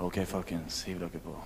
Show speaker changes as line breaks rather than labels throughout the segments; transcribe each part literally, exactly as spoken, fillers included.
Ok, folkens, hiv dere på.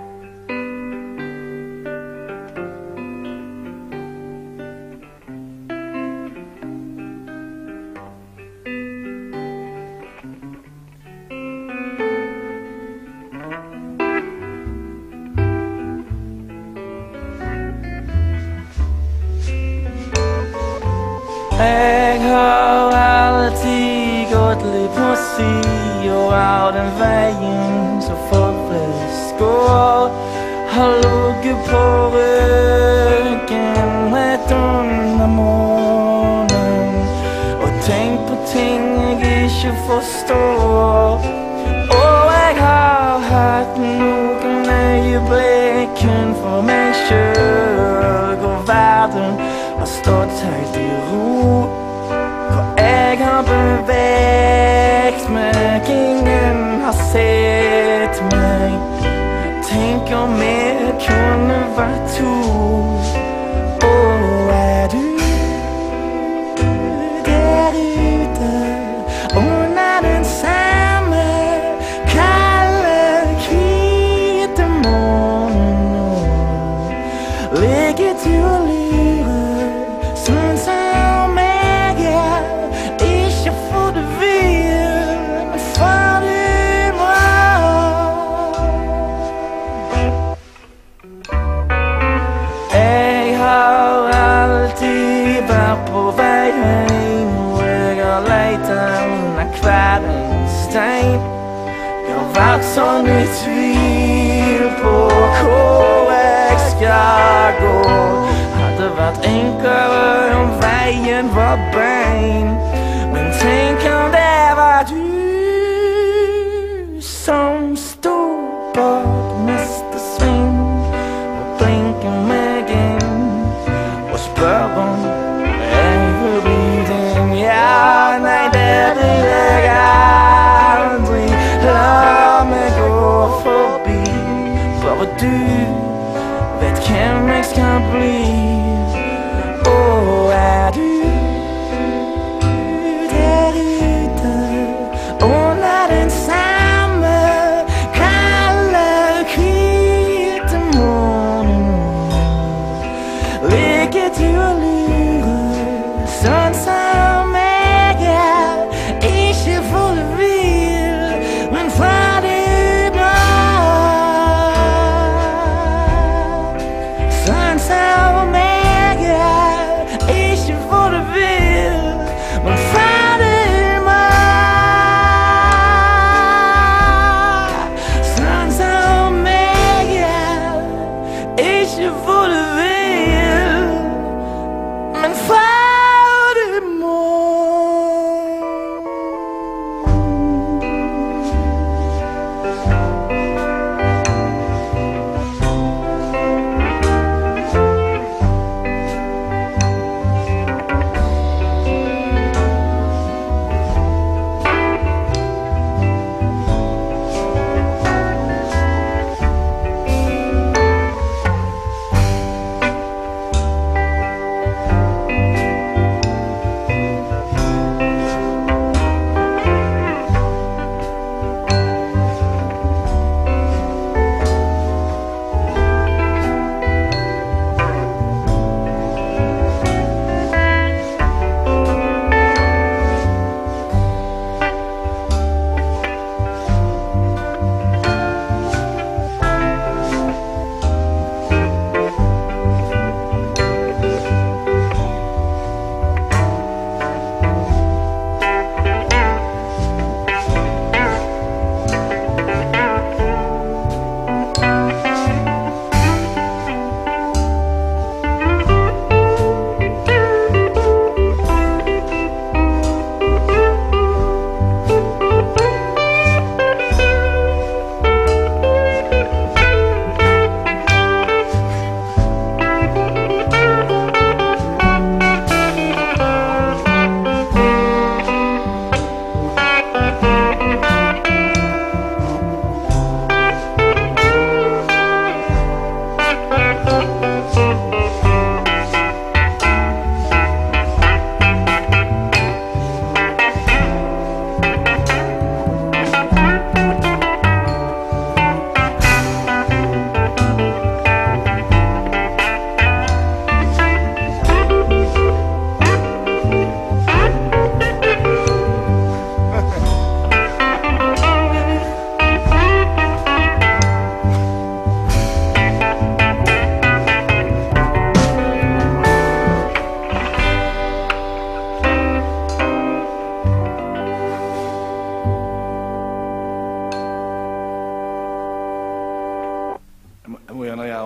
Jeg har alltid gått litt på siden av den veien som folk flest går. Har ligget på ryggen rett under månen og tenkt på ting jeg ikke forstår. Og jeg har hatt noen øyeblikk kun for meg selv, hvor verden har stått helt i ro. For jeg har beveget meg, ingen har sett meg. Tenk om jeg kunne vært to. Og er du der ute under den samme kalde, hvite månen? Ligger du og lurer sånn som jeg er? Ikke for du vil, men for du må. Jeg har alltid vært på vei hjem, og jeg har leit under hver en stein. Jeg har vært sånn i tvil på hvor jeg skal gå. Hadde vært enklere om veien var bein, men tenk om det var du som stod bak neste sving og blinker meg inn og spør om jeg vil bli din. Ja, nei, det vil jeg aldri. La meg gå forbi, bare du vet hvem jeg skal bli. Og er du der ute under den samme kalde, hvite månen? Ligger du og lurer sånn som jeg er? Ikke for du vil, men for du må. Sånn som jeg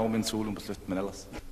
og min solo på slutt, men ellers